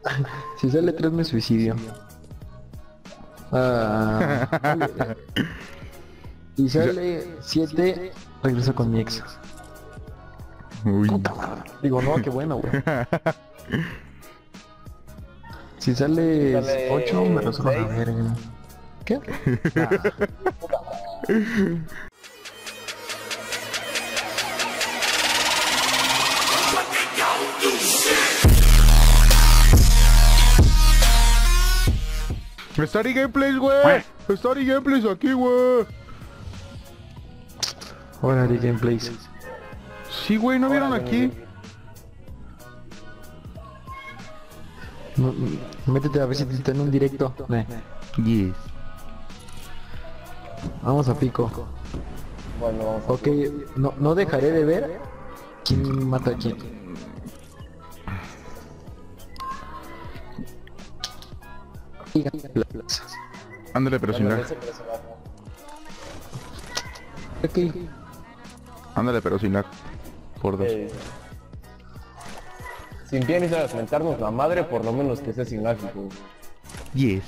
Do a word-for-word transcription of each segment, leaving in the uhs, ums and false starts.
Si sale tres me suicidio. Ah, vale. Si sale siete regreso con mi ex. Uy. Puta madre. Digo, no, qué bueno, güey. Si sale Sale ocho me resuelvo a seis. ver. ¿Qué? Nah. Story Gameplays, güey. Story Gameplays aquí, güey. Hola, de gameplays. Sí, güey, ¿no vieron aquí? No, no, métete a ver si te está en un directo. Ve. Yes. Vamos a pico. Bueno, vamos a... Ok, no, no dejaré de ver quién mata a quién. Y gana la plaza. Ándale, pero sin Bueno, lag. ese personaje. Ok, Ándale, pero sin lag. Por dos. Eh, Si empiezan a mentarnos la madre, por lo menos que sea sin ágico. Yes.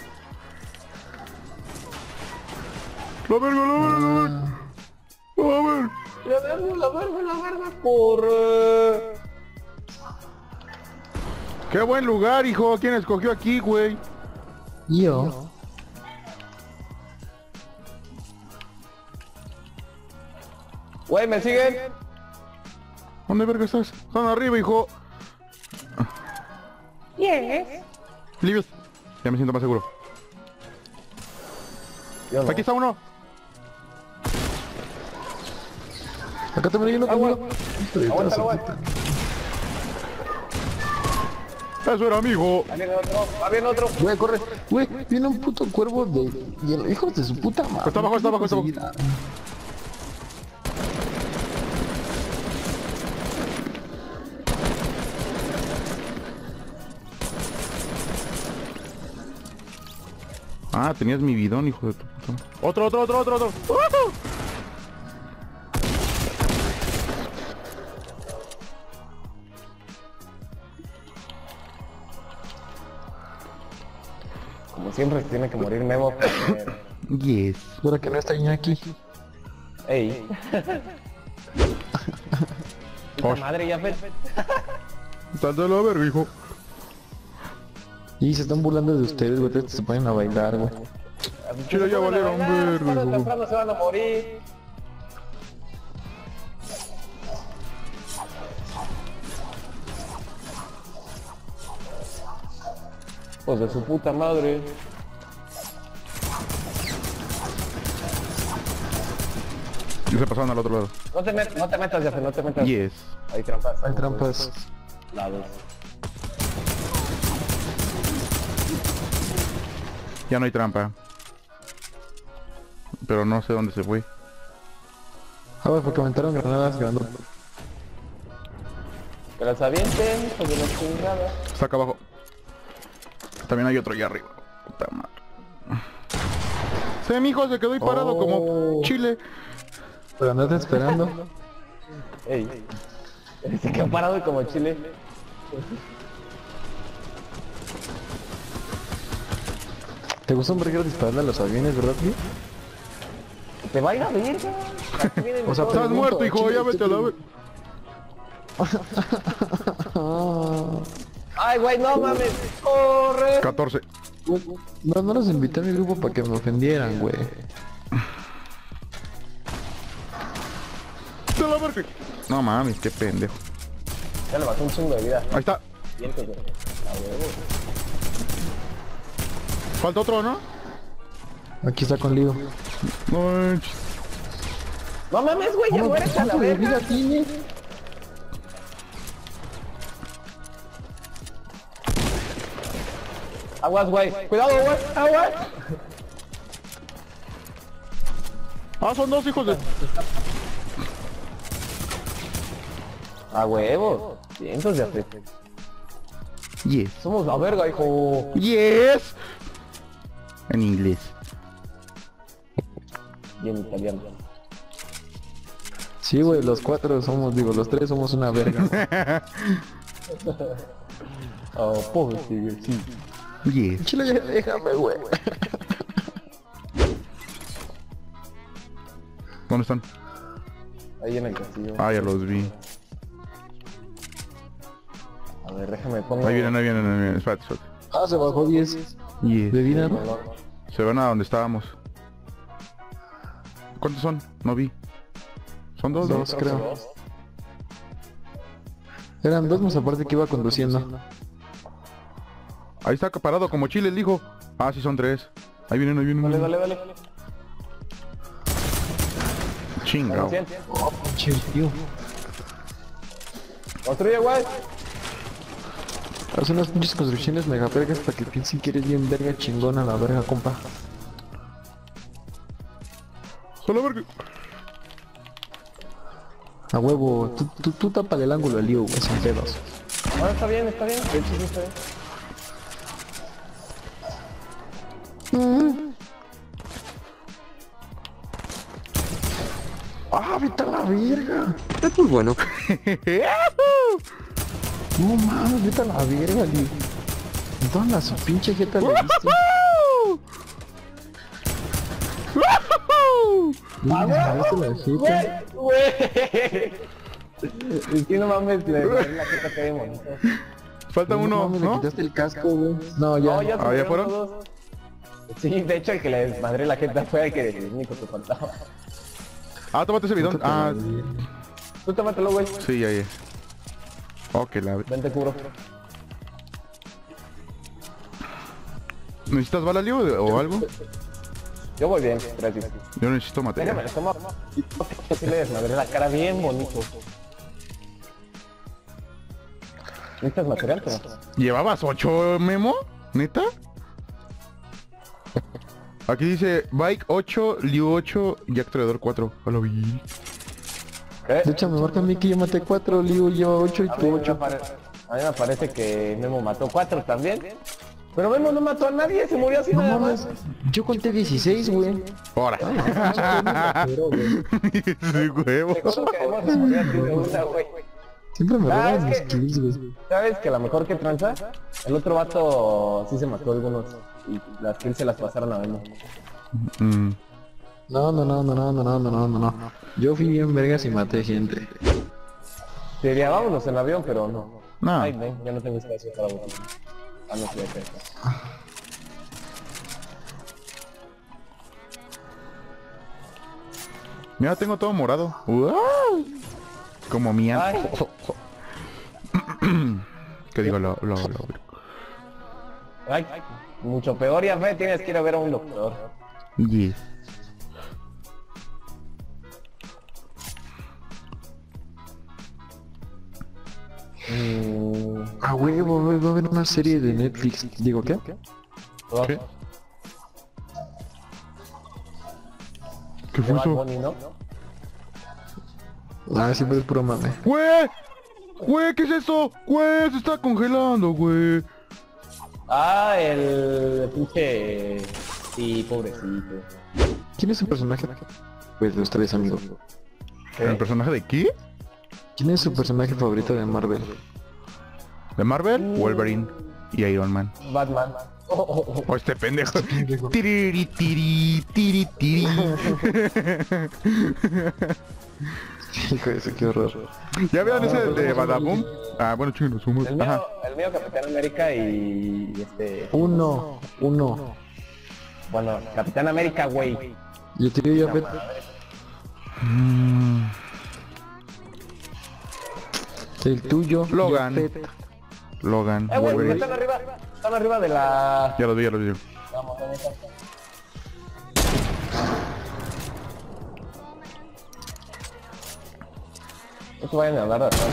La verga, la verga. A ver. La verga, la verga, la verga, por... eh, Qué buen lugar, hijo. ¿Quién escogió aquí, güey? yo. Güey, ¿me siguen? ¿Dónde verga estás? Están arriba, hijo. Yes. Libios. Ya me siento más seguro. Yo no. Aquí está uno. Acá te me uno Agua. conmigo. Aguántalo, güey. Eso era amigo. Ahí viene otro, ahí viene otro. Güey, corre. Güey, viene un puto cuervo de hielo. Hijos de su puta madre. Está abajo, está abajo, está abajo. Ah, tenías mi bidón, hijo de tu puta. Otro, otro, otro, otro, otro. ¡Uh! Como siempre se tiene que morir Memo porque... Yes. Ahora que no está Iñaki. Ey. Puta madre, ya fe. Sal de la verga, hijo. Y se están burlando de ustedes, güey. Ustedes se ponen a bailar, güey. Chile, ya valieron verga, Tarde o hijo. temprano se van a morir. Pues de su puta madre. Y se pasaron al otro lado. No te, met no te metas, Jafe, no te metas. Yes. Hay trampas. Hay trampas. Lados. Ya no hay trampa. Pero no sé dónde se fue. Ah, güey, porque aventaron granadas grandotas. Que las avienten, pues de la chingada. Está acá abajo. También hay otro allá arriba. Puta madre. Sí, mi hijo se quedó ahí parado Oh. como chile. Pero andate esperando. Ey. Se quedó parado como chile. ¿Te gusta un verguero dispararle a los aviones, verdad, tío? Te va a ir a ver, güey. Aquí vienen O sea, todos. Estás pregunto, muerto, hijo. chile, Ya vete a la chile. ver. Ay, güey, no mames. Corre. catorce. Güey, No, no los invité a mi grupo para que me ofendieran, güey. De la verga. No mames, qué pendejo. Ya le bajó un chingo de vida. Ahí está. Siento que... A huevo. Falta otro, ¿no? Aquí está con Lido. No manches. No mames, güey, ya ¿Cómo mueres a la de verga. vida tiene? Aguas, güey. Cuidado, güey. Aguas. Ah, son dos hijos de... A huevo. Cientos de afecto. Yes. Somos la verga, hijo. Yes. En inglés. Y en italiano. Sí, güey, los cuatro somos, digo, los tres somos una verga. Oh, pues, sí, sí. Yes. Chile, ya déjame, güey. ¿Dónde están? Ahí en el castillo. Ah, ya los vi. A ver, déjame pongo... Ahí vienen, ahí vienen, ahí vienen. Espérate, espérate. Ah, se bajó diez Yes. de vida, ¿no? Se van a donde estábamos. ¿Cuántos son? No vi. ¿Son dos? Dos, Dos. creo. Eran dos más aparte que iba conduciendo. Ahí está parado como Chile, el hijo. Ah, sí, son tres. Ahí vienen, ahí vienen. Dale, ahí dale, vienen. dale. Chingao. cien. Che, tío. Construye, güey. Haz unas pinches construcciones mega vergas para que piensen que eres bien verga chingona la verga, compa. Solo verga. A huevo, tú, tú, tú tápale el ángulo al lío, güey, sin pedos. Ah, está bien, está bien. De hecho, sí está bien. ¡Ah, vete a la verga! Es muy bueno. No mames, vete a la verga, lío. En toda la su pinche jeta le diste. ¡A Le diste la ver! jeta. ¡Güey! Es que no mames, le le- la jeta que bonito. Falta uno, mames, le ¿no? quitaste el casco, güey. No, ya. No, ya, Ah, ¿ya se fueron? todos. Sí, de hecho el que le desmadré la jeta fue el que el único que faltaba. Ah, tómate ese bidón. Ah, Tú tómatelo, güey. sí, ya, ya. Ok, la... Vente, cubro. ¿Necesitas bala, Leo, o algo? Yo voy bien, gracias. Yo necesito Déjame, material. les tomo. Sí le desmadré la cara bien bonito. ¿Necesitas material, pero? ¿Llevabas ocho, Memo? ¿Neta? Aquí dice Bike ocho, Liu ocho, Jack Traidor cuatro. A lo vi. ¿Qué? De hecho, me marca a mí que yo maté cuatro, Liu lleva ocho y A mí, tú me ocho. apare- a mí me parece que Memo mató cuatro también. Pero Memo no mató a nadie, se murió así No nada mames, más. yo conté dieciséis, güey. Ahora. Pero, güey, Sí, huevo. Te juro que Memo se murió así de una, güey. siempre me Ah, roban es mis que- kills, güey. ¿Sabes que la mejor que tranza? El otro vato sí se mató algunos. Y las kills se las pasaron a Memo. Mm. No, no, no, no, no, no, no, no, no, no. Yo fui bien vergas y maté gente. Te diría, vámonos en avión, pero no. No. Ay, no, ya no tengo espacio para votar. Ah, no, sí, ok. Mira, tengo todo morado. ¡Uau! Como mía. Ay. ¿Qué digo? Lo, lo, lo. Ay, mucho peor, ya fe, tienes que ir a ver a un doctor. Yes. Mmm... Ah, huevo, güey, va a haber una serie de Netflix. Digo, ¿qué? ¿Qué? ¿Qué De fue Bad eso? Bunny, ¿no? Ah, siempre es puro mame. ¡Güey! ¡Güey! ¿Qué es eso? ¡Güey! Se está congelando, güey. Ah, el pinche... Sí, pobrecito. ¿Quién es su personaje? Pues de ustedes, amigos. ¿Qué? ¿El personaje de qué? ¿Quién es su personaje favorito de Marvel? ¿De Marvel? Wolverine y Iron Man. Batman. Oh, oh, oh. Oh, este pendejo. Tiriri, tiri, tiri, tiri. Hijo de eso, qué horror. ¿Ya vieron ese de Badaboom? Ah, bueno, chingos, somos. El mío, Ajá. el mío Capitán América y este... Uno, uno. Bueno, Capitán América, güey. Y el tío Japet. Mm, El tuyo. Logan. Japet. Logan, Eh, güey, Wolverine. están arriba. Están arriba de la... Ya lo vi, ya lo vi. Vamos, vamos, vamos. No te vayan a hablar de atrás.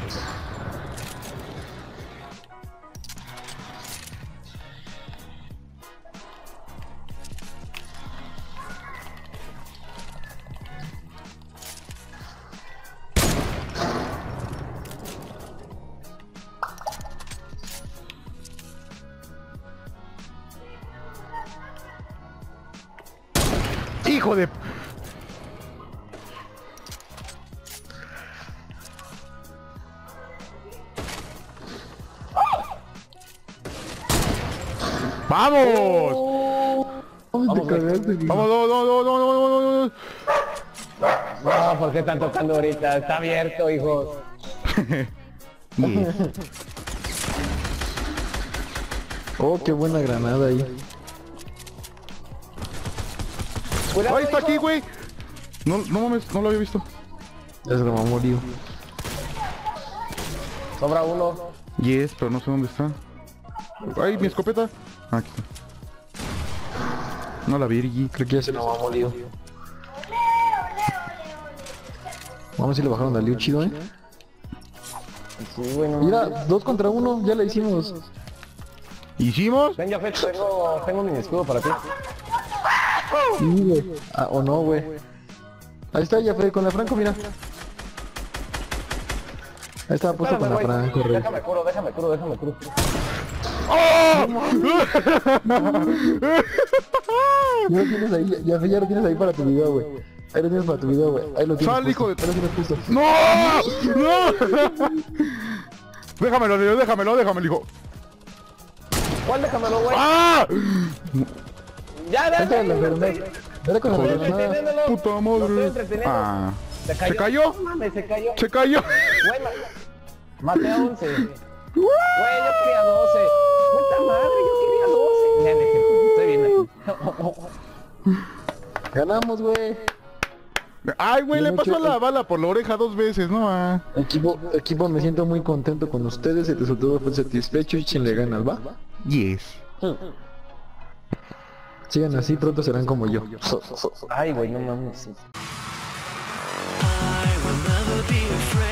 ¡Hijo de... ¡Vamos! Ay, te cagaste, güey. ¡Vamos, no, no, no, no, no, no, no, no! No, ¿por qué están tocando ahorita? Está abierto, hijos. Yes. Oh, qué buena granada ahí. Cuidado, ¡Ahí está hijo. aquí, güey! No, no mames, no lo había visto. Ya se lo mamó Lío. Sobra uno. Yes, pero no sé dónde está. ¡Ay, mi escopeta! Ah, aquí está. No la vi. Creo que ya se lo mamó Lío. Vamos si le bajaron a Lío chido, eh. Sí, güey, no. Mira, dos contra uno, ya la hicimos. ¿Hicimos? Ven, Jafet, tengo, tengo mi escudo para ti. Sí, güey. Ah, o no, güey. Ahí está, ya fue con la Franco, mira. Ahí estaba puesto con Espérame, la güey. Franco, rey. Déjame curo, déjame curo, déjame curo. Ya lo tienes ahí, ya, ya lo tienes ahí para tu video, güey. Ahí lo tienes para tu video, güey. Ahí lo tienes. Sal, hijo de- puesto. Ahí lo tienes puesto. ¡No! ¡No! Déjamelo, Leo, déjamelo, déjamelo, hijo. ¿Cuál déjamelo, güey? ¡Ah! Ya, Ahí está la déjame. enfermedad. Dale con la Estoy enfermedad. entreteniéndolo. Puta Lo estoy madre. entreteniendo. Ah. ¿Se cayó? ¿Se cayó? No mames, se cayó. Se cayó. Güey, ma- maté a once. Güey, yo quería doce. Puta madre, yo quería doce. Ya, deje, estoy bien aquí. Ganamos, güey. Ay, güey, le Yo pasó mucho- la bala por la oreja dos veces, ¿no? Ah. Equipo, equipo, me siento muy contento con ustedes. El resultado fue satisfecho y échenle ganas, ¿va? Yes. Sigan así, pronto serán como yo. Ay, güey, no mames. I will never be afraid.